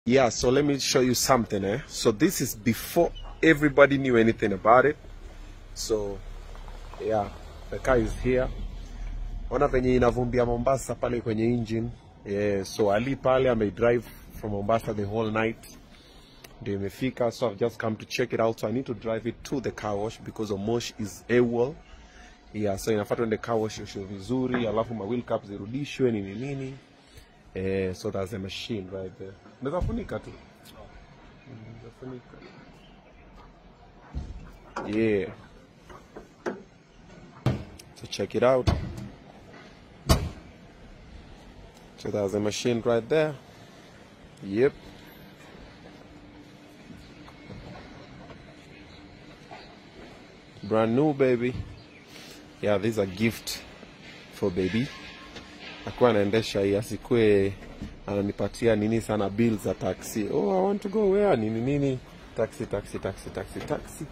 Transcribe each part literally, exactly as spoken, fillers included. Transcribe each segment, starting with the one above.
Yeah, so let me show you something, eh? So this is before everybody knew anything about it. So yeah, the car is here. Ona venye inavumbia Mombasa pale kwenye engine. Yeah, so Ali pale ame drive from Mombasa the whole night. Ndio imefika, so I've just come to check it out. So I need to drive it to the car wash because Omosh is AWOL. Yeah, so inafuatwa in the car wash yosho vizuri, alafu ma wheel caps zirudishwe nini nini. Eh, so there's a machine right there. Unaweza funika tu. Unaweza funika. Yeah. So check it out. So there's a machine right there. Yep. Brand new, baby. Yeah, this is a gift for baby. Akuwa anaendesha hii asikue ananipatia nini sana bills za taxi. Oh, I want to go where? Nini nini? Taxi, taxi, taxi, taxi, taxi.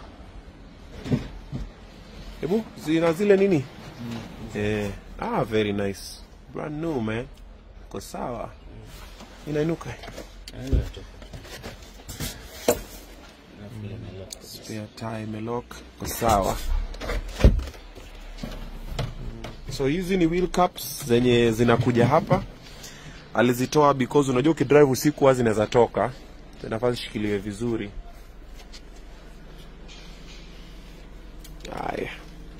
Ebu, zina zile nini? Mm. Eh, ah, very nice. Brand new, man. Kwa sawa. Inainuka. Spare tire lock. Kwa sawa. So hizi ni wheel caps zenye zinakuja hapa. Alizitoa because unajua ukidrive usiku wazi zinaweza toka. Tunafaa zishikiliwe vizuri. Haya.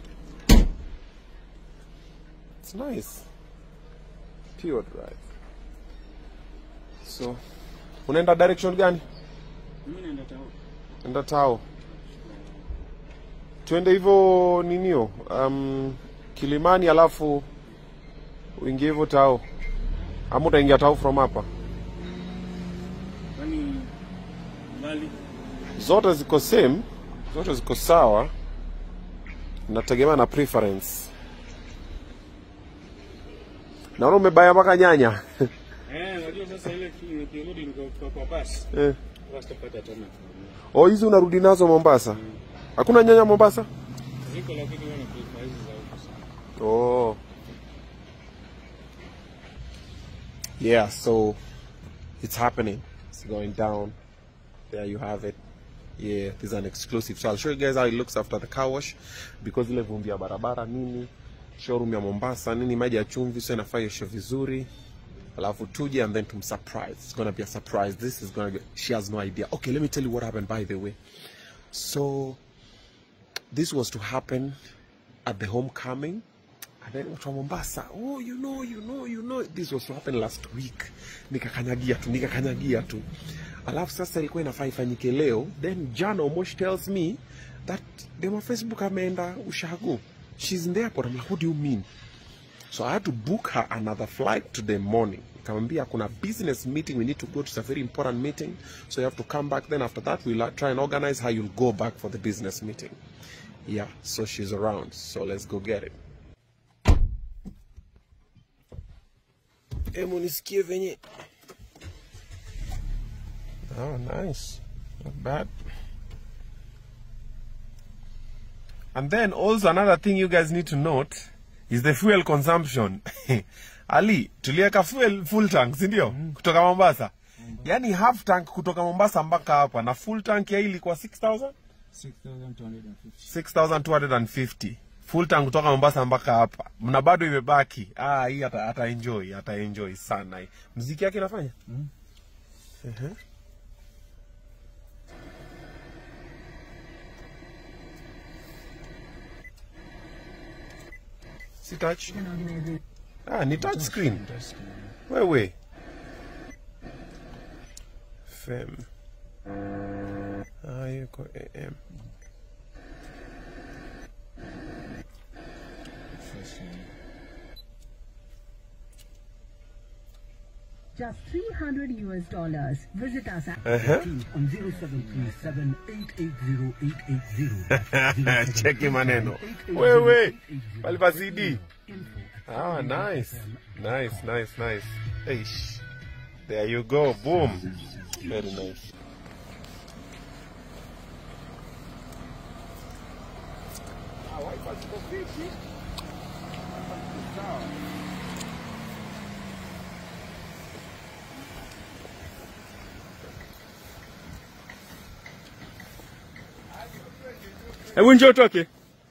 It's nice. Pure drive. So, unaenda direction gani? Mimi naenda tao. Nenda tao. Tuende hivyo ninio, um Kilimani alafu uingie hivyo tao. Ama utaingia tao from hapa? Kwani mbali? Zote ziko same, zote ziko sawa. Nategemea na preference. Naona umebaya mpaka nyanya. Eh, unajua sasa ile kirudi niko kwa basi. Eh. Wasitapata tena. Oh, hizo unarudi nazo Mombasa? Mm. Hakuna nyanya Mombasa? Ziko lakini wana prefer hizi za huko. Oh. Yeah, so it's happening. It's going down. There you have it. Yeah, this is an exclusive. So I'll show you guys how it looks after the car wash. Because ile vumbi ya barabara nini, showroom ya Mombasa nini, maji ya chumvi, so inafaa yosho vizuri. Alafu tuje and then to surprise. It's gonna be a surprise. This is gonna be, she has no idea. Okay, let me tell you what happened by the way. So this was to happen at the homecoming. And then from Mombasa, oh, you know, you know, you know, this was to happen last week. Nikakanyagia tu, nikakanyagia tu. Alafu sasa ilikuwa inafaa ifanyike leo. Then jana Omosh tells me that demo Facebook ameenda Ushago. She's in the airport. I'm like, what do you mean? So I had to book her another flight to the morning. Nikamwambia kuna business meeting we need to go to. It's a very important meeting. So you have to come back. Then after that we'll try and organize how you'll go back for the business meeting. Yeah, so she's around. So let's go get it. Emu nisikie venye. Oh, nice. Not bad. And then also another thing you guys need to note is the fuel consumption. Ali, tulieka fuel full tank, si ndio? Mm. Kutoka Mombasa. Mm. Yani half tank kutoka Mombasa mpaka hapa na full tank ya hii ilikuwa six thousand? six thousand two hundred fifty. six thousand two hundred fifty. Full tank kutoka Mombasa mpaka hapa. Mna bado imebaki. Ah, hii ata, ata enjoy, ata enjoy sana hii. Muziki yake inafanya? Mm. Uh-huh. Si touch? Ah, ni touch screen. Wewe. F M. Ah, yuko A M. Just three hundred U S dollars. Visit us at uh-huh. on zero seven three seven eight eight zero eight eight zero. Cheki maneno. Wewe. Palipa C D. Ah, nice. Nice, nice, nice. Eish. There you go. Boom. Very nice. Ah, why Hebu njoo toke.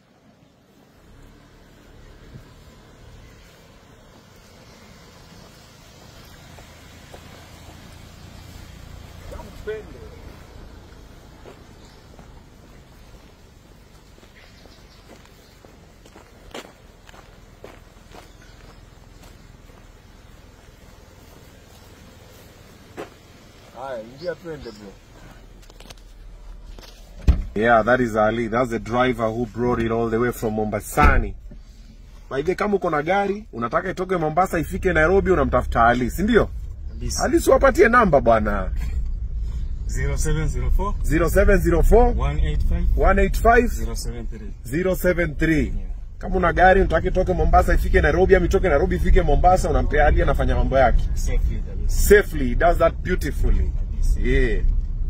Yeah, that is Ali. That's the driver who brought it all the way from Mombasani. By the kama uko na gari, unataka itoke Mombasa ifike Nairobi, unamtafuta Ali, si ndio? Ali, si wapatie namba bwana. zero seven zero four zero seven zero four one eight five one eight five zero seven three zero seven three. Kama una gari unataka itoke Mombasa ifike Nairobi, ama itoke Nairobi ifike Mombasa, unampea Ali, anafanya mambo yake. Safely. Safely, he does that beautifully. Yeah.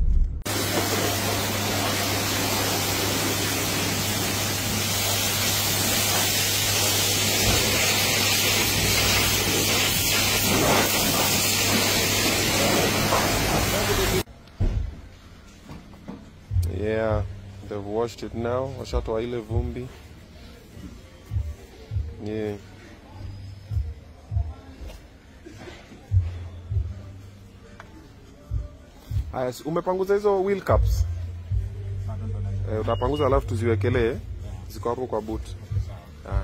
Yeah, they've washed it now. Washatoa ile vumbi. Yeah. Haya, umepanguza hizo wheel caps? Eh, utapanguza alafu tuziwekelee. Ziko hapo kwa boot. Haya.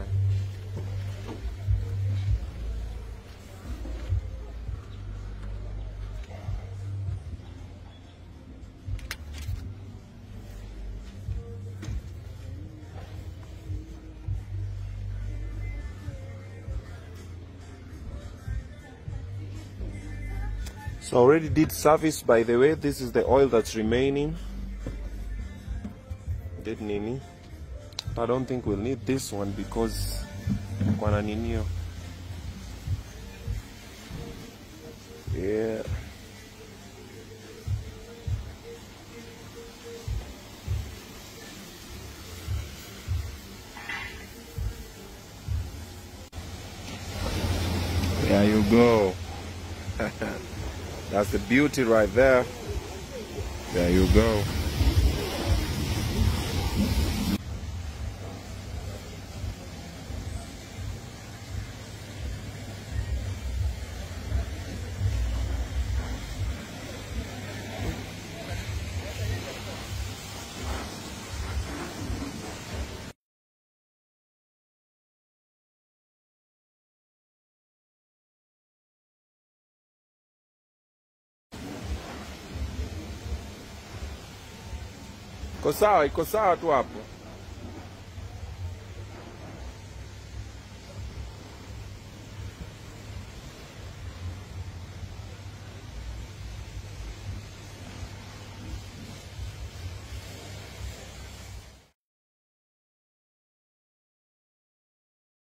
So I already did service, by the way. This is the oil that's remaining. Did nini? I don't think we'll need this one because kwana ninio. Yeah. There you go. That's the beauty right there. There you go. Iko sawa, iko sawa tu hapo.